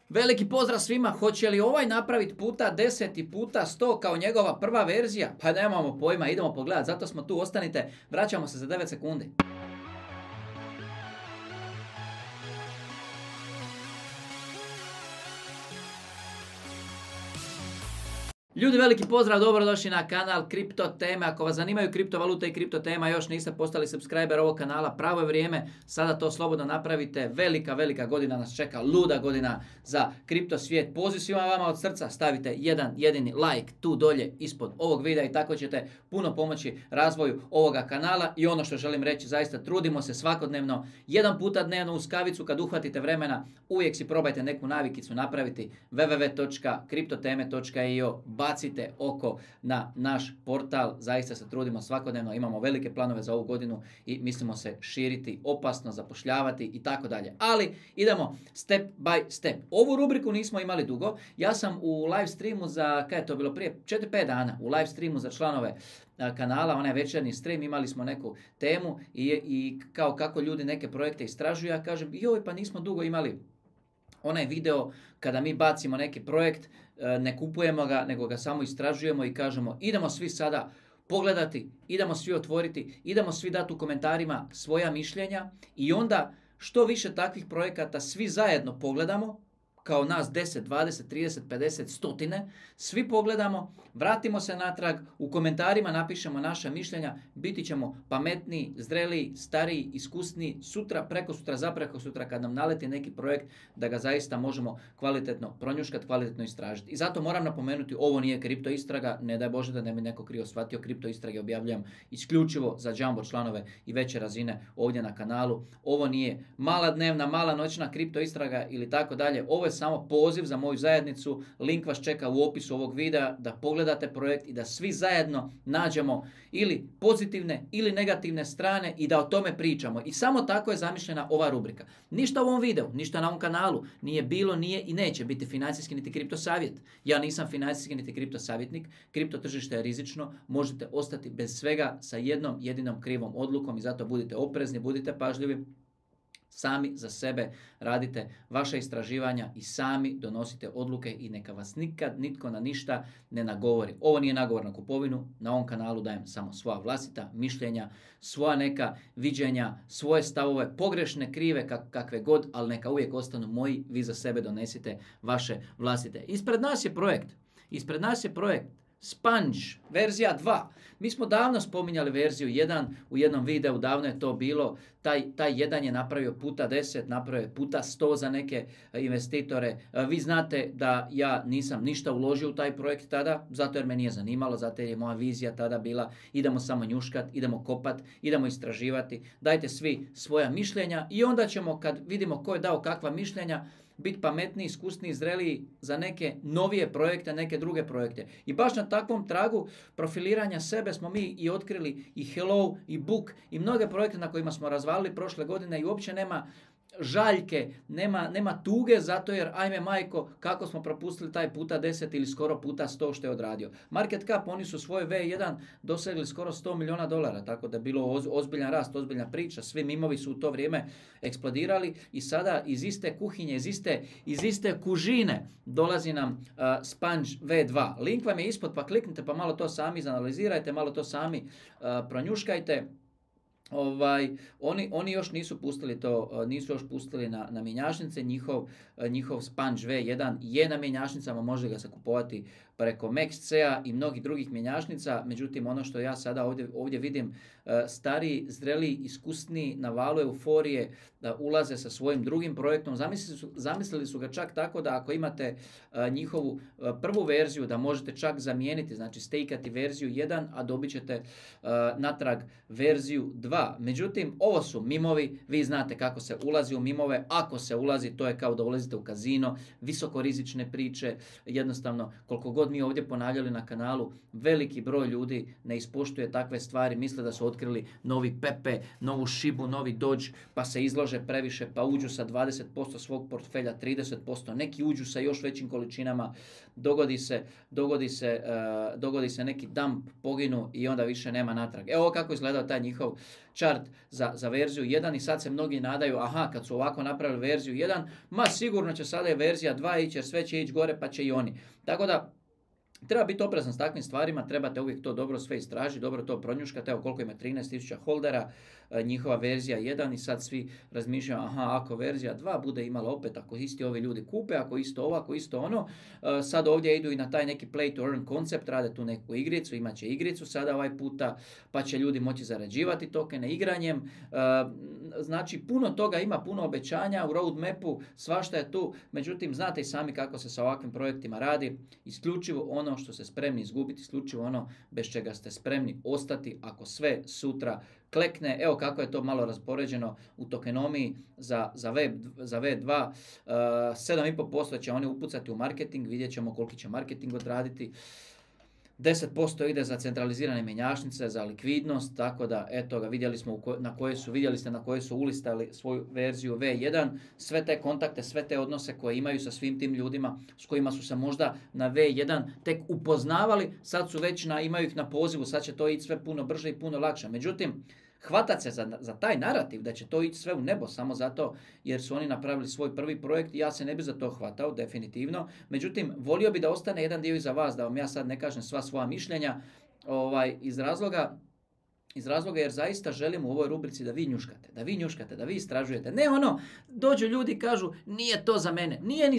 Veliki pozdrav svima, hoće li ovaj napraviti puta 10 i puta 100 kao njegova prva verzija? Pa nemamo pojma, idemo pogledat, zato smo tu, ostanite, vraćamo se za 9 sekundi. Ljudi, veliki pozdrav, dobrodošli na kanal Kripto Teme. Ako vas zanimaju kriptovalute i kripto tema, još niste postali subscriber ovog kanala, pravo je vrijeme, sada to slobodno napravite. Velika godina nas čeka, luda godina za kripto svijet. Poziv svima vama od srca, stavite jedan jedini like tu dolje ispod ovog videa i tako ćete puno pomoći razvoju ovoga kanala. I ono što želim reći, zaista trudimo se svakodnevno, jedan puta dnevno uz kavicu kad uhvatite vremena, uvijek si probajte neku navikicu napraviti. www.kriptoteme.io, bacite oko na naš portal, zaista se trudimo svakodnevno, imamo velike planove za ovu godinu i mislimo se širiti, opasno zapošljavati i tako dalje. Ali idemo step by step. Ovu rubriku nismo imali dugo, ja sam u live streamu za, kaj je to bilo prije, 4-5 dana, u live streamu za članove kanala, onaj večernji stream, imali smo neku temu i kao kako ljudi neke projekte istražuju, ja kažem, joj pa nismo dugo imali onaj video kada mi bacimo neki projekt, ne kupujemo ga, nego ga samo istražujemo i kažemo idemo svi sada pogledati, idemo svi otvoriti, idemo svi dati u komentarima svoja mišljenja i onda što više takvih projekata svi zajedno pogledamo, kao nas 10, 20, 30, 50, stotine, svi pogledamo, vratimo se natrag, u komentarima napišemo naša mišljenja, biti ćemo pametniji, zreliji, stariji, iskusniji, sutra, prekosutra, zaprekosutra kad nam naleti neki projekt da ga zaista možemo kvalitetno pronjuškati, kvalitetno istražiti. I zato moram napomenuti, ovo nije kripto istraga, ne daj Bože da ne bi neko krivo shvatio, kripto istrage objavljam isključivo za jumbo članove i veće razine ovdje na kanalu. Ovo nije mala dnevna, mala noćna kripto istraga ili tako dalje, ovo je samo poziv za moju zajednicu, link vas čeka u opisu ovog videa da pogledate projekt i da svi zajedno nađemo ili pozitivne ili negativne strane i da o tome pričamo. I samo tako je zamišljena ova rubrika. Ništa u ovom videu, ništa na ovom kanalu nije bilo, nije i neće biti financijski niti kripto savjet. Ja nisam financijski niti kripto savjetnik, kripto tržište je rizično, možete ostati bez svega sa jednom jedinom krivom odlukom i zato budite oprezni, budite pažljivi. Sami za sebe radite vaše istraživanja i sami donosite odluke i neka vas nikad nitko na ništa ne nagovori. Ovo nije nagovor na kupovinu, na ovom kanalu dajem samo svoja vlastita mišljenja, svoja neka viđenja, svoje stavove, pogrešne, krive, kakve god, ali neka uvijek ostanu moji, vi za sebe donesite vaše vlastite. Ispred nas je projekt Sponge, verzija 2. Mi smo davno spominjali verziju 1 u jednom videu, davno je to bilo. Taj 1 je napravio puta 10, napravio je puta 100 za neke investitore. Vi znate da ja nisam ništa uložio u taj projekt tada, zato jer me nije zanimalo, zato jer je moja vizija tada bila idemo samo njuškat, idemo kopat, idemo istraživati. Dajte svi svoja mišljenja i onda ćemo kad vidimo ko je dao kakva mišljenja, biti pametniji, iskusniji, zreliji za neke novije projekte, neke druge projekte. I baš na takvom tragu profiliranja sebe smo mi i otkrili i Hello, i Book, i mnoge projekte na kojima smo razvalili prošle godine i uopće nema žaljke, nema tuge zato jer ajme majko kako smo propustili taj puta 10 ili skoro puta 100 što je odradio. Market cap, oni su svoj V1 dosegli skoro $100 milijuna, tako da je bilo ozbiljan rast, ozbiljna priča, svi mimovi su u to vrijeme eksplodirali i sada iz iste kuhinje, iz iste kužine dolazi nam Sponge V2. Link vam je ispod pa kliknite pa malo to sami izanalizirajte, malo to sami pronjuškajte. Oni još nisu pustili to, nisu još pustili na mjenjačnice, njihov Sponge V1 je na mjenjačnicama, može ga se kupovati preko MaxC-a i mnogih drugih mjenjačnica, međutim ono što ja sada ovdje vidim, stariji, zreliji, iskusniji, na valu euforije ulaze sa svojim drugim projektom, zamislili su ga čak tako da ako imate njihovu prvu verziju da možete čak zamijeniti, znači stejkati verziju 1, a dobit ćete natrag verziju 2. Međutim, ovo su mimovi, vi znate kako se ulazi u mimove, ako se ulazi to je kao da ulazite u kazino, visokorizične priče, jednostavno koliko god mi ovdje ponavljali na kanalu, veliki broj ljudi ne ispoštuje takve stvari, misle da su otkrili novi Pepe, novu Shibu, novi Doge, pa se izlože previše, pa uđu sa 20% svog portfelja, 30%, neki uđu sa još većim količinama, dogodi se neki dump, poginu i onda više nema natrag. Evo kako izgledao taj njihov chart za verziju 1 i sad se mnogi nadaju, aha, kad su ovako napravili verziju 1, ma sigurno će sada je verzija 2 ići jer sve će ići gore pa će i oni. Tako da treba biti oprezan s takvim stvarima, trebate uvijek to dobro sve istražiti, dobro to pronjuškati. Evo koliko ima 13.000 holdera, njihova verzija 1 i sad svi razmišljaju, aha, ako verzija 2 bude imala opet, ako isti ovi ljudi kupe, ako isto ovo, ako isto ono, sad ovdje idu i na taj neki play to earn koncept, rade tu neku igricu, imat će igricu sada ovaj puta, pa će ljudi moći zarađivati tokene igranjem. Znači puno toga ima, puno obećanja u roadmapu, svašta je tu, međutim znate i sami kako se sa ovakvim projektima radi, isključivo ono što ste spremni izgubiti, isključivo ono bez čega ste spremni ostati ako sve sutra klekne. Evo kako je to malo raspoređeno u tokenomiji za V2, 7,5% će oni upucati u marketing, vidjet ćemo koliki će marketing odraditi. 10% ide za centralizirane mjenjačnice, za likvidnost, tako da eto ga, vidjeli ste na koje su ulistali svoju verziju V1, sve te kontakte, sve te odnose koje imaju sa svim tim ljudima s kojima su se možda na V1 tek upoznavali, sad su već imaju ih na pozivu, sad će to ići sve puno brže i puno lakše. Međutim, hvatat se za taj narativ da će to ići sve u nebo samo zato jer su oni napravili svoj prvi projekt, ja se ne bi za to hvatao, definitivno. Međutim, volio bi da ostane jedan dio iza vas, da vam ja sad ne kažem sva svoja mišljenja, iz razloga jer zaista želim u ovoj rubrici da vi njuškate, da vi istražujete. Ne ono, dođu ljudi i kažu nije to za mene, nije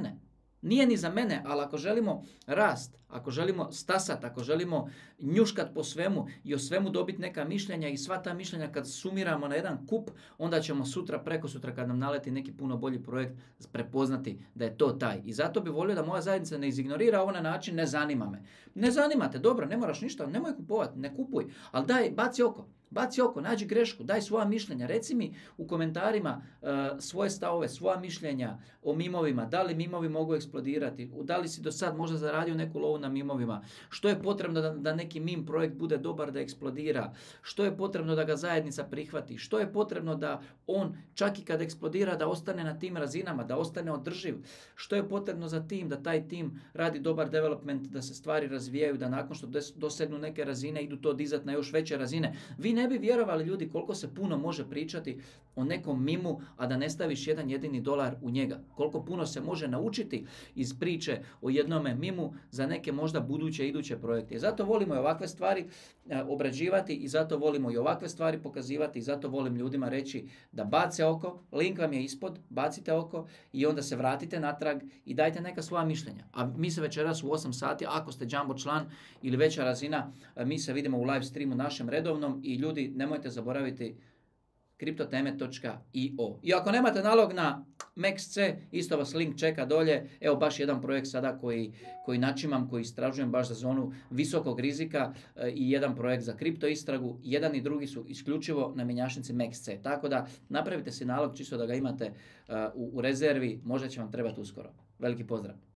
ni za mene, ali ako želimo rast, ako želimo stasat, ako želimo njuškat po svemu i o svemu dobiti neka mišljenja i sva ta mišljenja kad sumiramo na jedan kup, onda ćemo sutra, prekosutra kad nam naleti neki puno bolji projekt prepoznati da je to taj. I zato bi volio da moja zajednica ne izignorira ovo na način ne zanima me. Ne zanima te, dobro, ne moraš ništa, nemoj kupovati, ne kupuj, ali daj, baci oko, nađi grešku, daj svoja mišljenja, reci mi u komentarima svoje stavove, svoja mišljenja o mimovima, da li mimovi mogu eksplodirati, da li si do sad možda zaradio neku lovu na mimovima, što je potrebno da neki mim projekt bude dobar da eksplodira, što je potrebno da ga zajednica prihvati, što je potrebno da on čak i kad eksplodira da ostane na tim razinama, da ostane održiv, što je potrebno za tim, da taj tim radi dobar development, da se stvari razvijaju, da nakon što dosegnu neke razine idu to dizati na još veće razine. Vi ne bi vjerovali ljudi koliko se puno može pričati o nekom mimu, a da ne staviš jedan jedini dolar u njega. Koliko puno se može naučiti iz priče o jednome mimu za neke možda buduće iduće projekte. I zato volimo i ovakve stvari obrađivati i zato volimo i ovakve stvari pokazivati i zato volim ljudima reći da bace oko, link vam je ispod, bacite oko i onda se vratite natrag i dajte neka svoja mišljenja. A mi se večeras u 8 sati, ako ste Jumbo član ili veća razina, mi se vidimo u live streamu našem redovnom i ljudi, nemojte zaboraviti kriptoteme.io. I ako nemate nalog na MaxC, isto vas link čeka dolje. Evo baš jedan projekt sada koji načimam, koji istražujem baš za zonu visokog rizika i jedan projekt za kripto istragu. Jedan i drugi su isključivo na mjenjačnici MaxC. Tako da napravite si nalog čisto da ga imate u rezervi, možda će vam trebati uskoro. Veliki pozdrav!